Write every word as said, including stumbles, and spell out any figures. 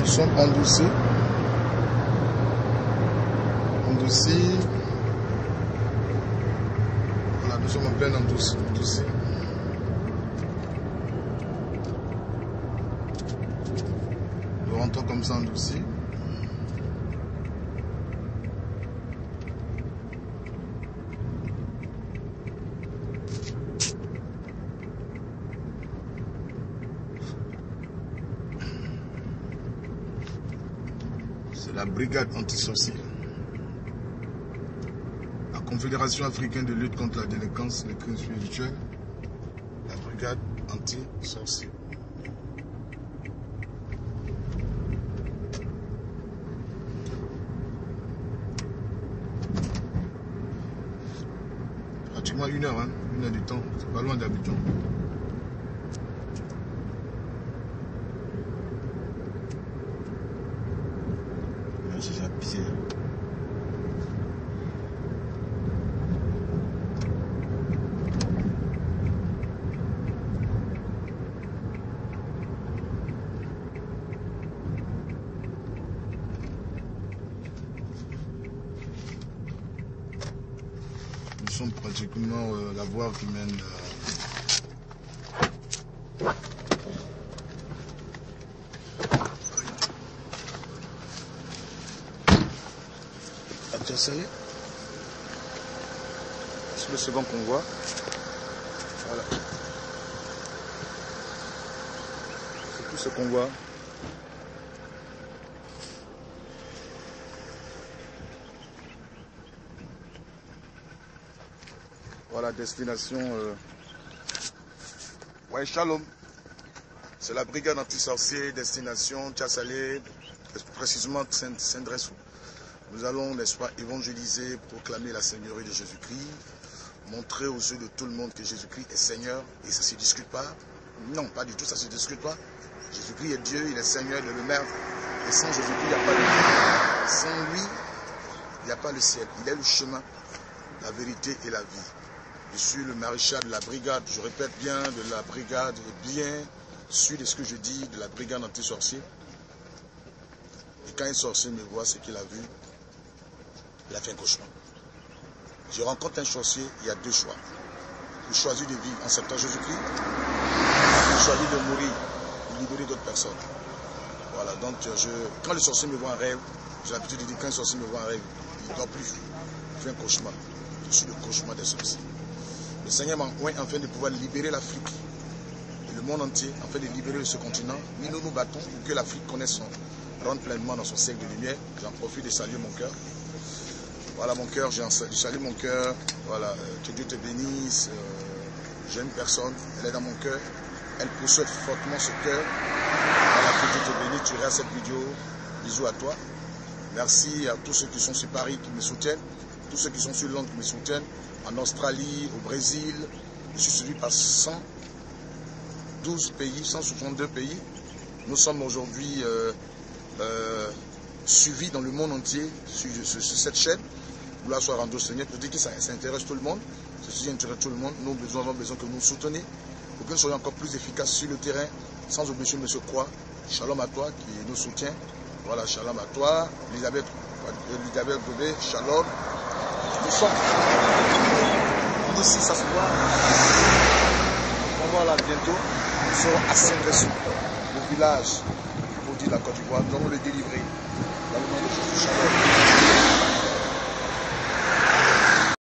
Nous sommes endoucis. Endoucis. Voilà, nous sommes en plein endouci. endouci. Nous rentrons comme ça endoucis. C'est la brigade anti-sorcier. La Confédération africaine de lutte contre la délinquance, les crimes spirituels. La brigade anti-sorcier. Pratiquement une heure, hein, une heure du temps. C'est pas loin d'Abidjan. C'est à pied. Nous sommes pratiquement euh, la voie qui mène euh, à Tchassalé. C'est le second convoi. Voilà. C'est tout ce convoi. Voilà, destination. Euh... Ouais, Shalom. C'est la brigade anti-sorcier, destination Tchassalé, précisément Saint-Dressou. Nous allons, n'est-ce pas, évangéliser, proclamer la Seigneurie de Jésus-Christ, montrer aux yeux de tout le monde que Jésus-Christ est Seigneur et ça ne se discute pas. Non, pas du tout, ça ne se discute pas. Jésus-Christ est Dieu, il est Seigneur, il est le Maître. Et sans Jésus-Christ, il n'y a pas de vie. Sans lui, il n'y a pas le ciel. Il est le chemin, la vérité et la vie. Je suis le maréchal de la brigade, je répète bien, de la brigade, bien sûr de ce que je dis, de la brigade anti-sorcier. Et quand un sorcier me voit ce qu'il a vu, il a fait un cauchemar. Je rencontre un sorcier, il y a deux choix. Il choisit de vivre en acceptant Jésus-Christ, il choisit de mourir, de libérer d'autres personnes. Voilà, donc je, quand le sorcier me voit en rêve, j'ai l'habitude de dire quand un sorcier me voit en rêve, il ne dort plus, il fait un cauchemar. Je suis le cauchemar des sorciers. Le Seigneur m'a envoyé afin de pouvoir libérer l'Afrique et le monde entier, afin de libérer ce continent. Mais nous nous battons pour que l'Afrique connaisse son, rentre pleinement dans son siècle de lumière. J'en profite de saluer mon cœur. Voilà mon cœur, je salue mon cœur. Voilà, que Dieu te bénisse. Euh, J'ai une personne, elle est dans mon cœur. Elle possède fortement ce cœur. Voilà, que Dieu te bénisse. Tu regardes cette vidéo. Bisous à toi. Merci à tous ceux qui sont sur Paris qui me soutiennent. Tous ceux qui sont sur Londres qui me soutiennent. En Australie, au Brésil, je suis suivi par cent douze pays, cent soixante-deux pays. Nous sommes aujourd'hui euh, euh, suivis dans le monde entier sur, sur, sur cette chaîne. Gloire soit rendue au Seigneur. Je dis que ça, ça intéresse tout le monde. Ceci intéresse tout le monde. Nous besoin, avons besoin que nous nous soutenions pour que nous soyons encore plus efficaces sur le terrain. Sans oublier M. Croix. Shalom à toi qui nous soutient. Voilà, shalom à toi. Elisabeth, Elisabeth Bobé, shalom. Nous sommes ici, ça se voit. On va là bientôt. Nous serons à Saint-Dressou, le village maudit de la Côte d'Ivoire. Nous allons le délivrer.